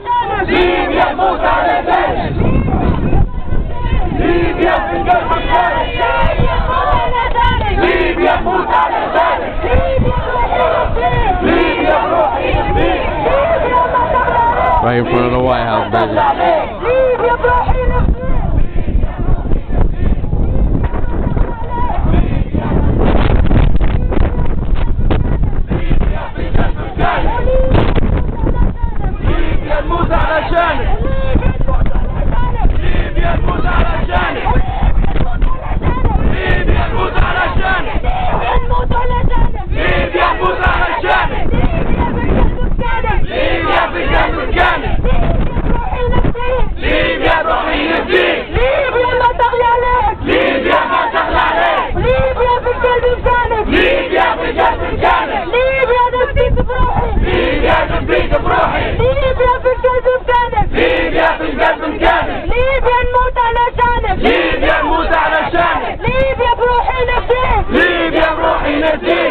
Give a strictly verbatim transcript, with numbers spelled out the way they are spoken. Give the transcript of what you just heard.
علشانك، ليبيا تموت علشانك، ليبيا في القلب مكانك، ليبيا تموت علشانك، ليبيا بروحي نفديك. Right in front of the White House, baby. ليبيا بروحي نفديك. ليبيا تموت علشانك، ليبيا تموت علشانك، ليبيا تموت علشانك، ليبيا تموت علشانك، ليبيا في قلب مكانك، ليبيا بروحي نفديك. ليبيا ما تغلى عليك، ليبيا ما تغلى عليك، ليبيا في قلب مكانك، ليبيا في قلب مكانك، ليبيا نفديك بروحي، ليبيا نفديك بروحي، ليبيا في قلب مكانك، ليبيا في قلب مكانك، ليبيا نموت علشانك، ليبيا نموت علشانك، ليبيا بروحي نفديك، ليبيا بروحي نفديك.